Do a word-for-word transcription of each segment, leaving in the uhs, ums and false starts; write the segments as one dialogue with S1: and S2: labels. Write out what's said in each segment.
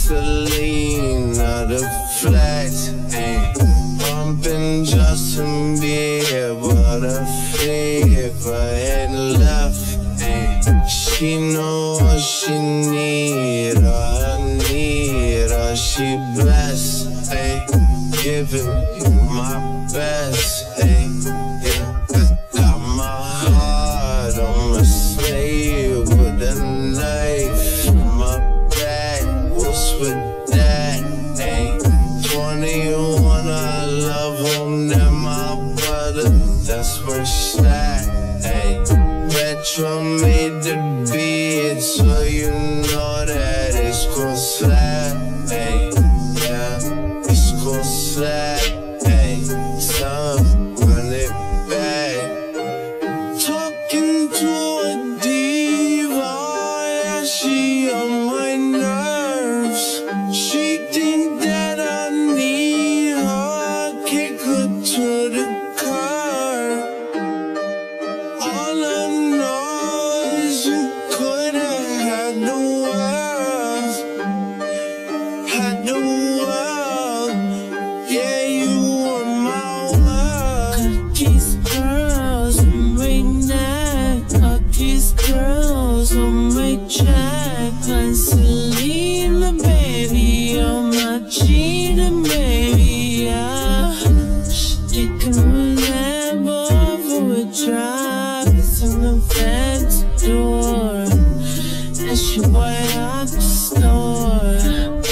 S1: Selena, the flex, ayy. Bumpin' Justin Bieber, the fever ain't left, ayy. She know what she need, I need her, she blessed, ayy. Giving you my best, ayy. Yeah, got my heart on my sleeve with a knife in my back. What's with that, ayy? twenty-one, I love him, that my brother, that's where she's at, ayy. Retro made the beat, so you know that it's gon' slap, ayy. Yeah, it's gon' slap, ayy. Some run it back. Talking to a diva, yeah, she on my nerves. She think that I need her, kick her to the curb. All I know is you could've had the world, had the world. Yeah, you were my world.
S2: These girls on my neck, all these girls on my check. Like Selena, baby, on my cheating, baby, yeah. She taking my Lambo for a drive, it's in the Vans door, and she bought out the store.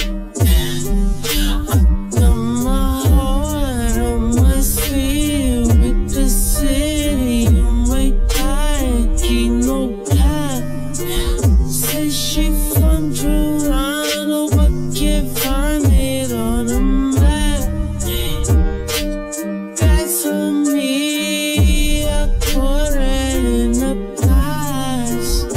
S2: I got my heart on my sleeve with the city on my back, ain't no back. Say she from Toronto, but can't find it on the map. That's on me, I put it in the past.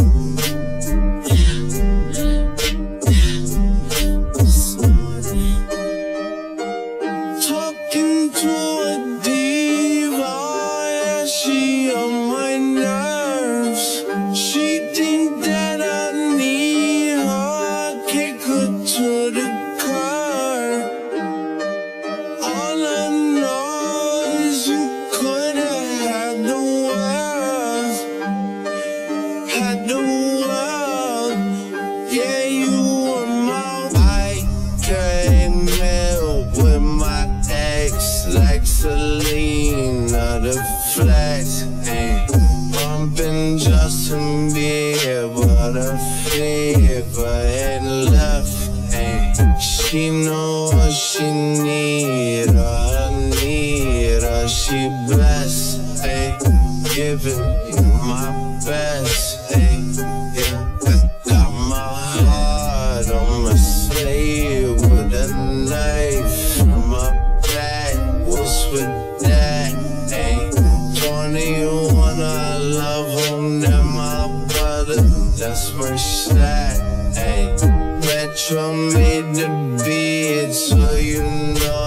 S1: Talking to a diva, yeah, she on my nerves. She think that I need her, kick her to the curb. All I know is you could've had the world, had the world. Yeah, you were my. I came in with my ex like Selena, the flex, ayy. Bumpin' Justin Bieber, the fever ain't left, ayy. She know what she need, I need her, she blessed, ayy. Giving you my best, ayy. Yeah, got my heart on my sleeve with a knife in my back. What's with that, ayy? twenty-one, I love him, that my brother, that's where she's at, ayy. Retro made the beat, so you know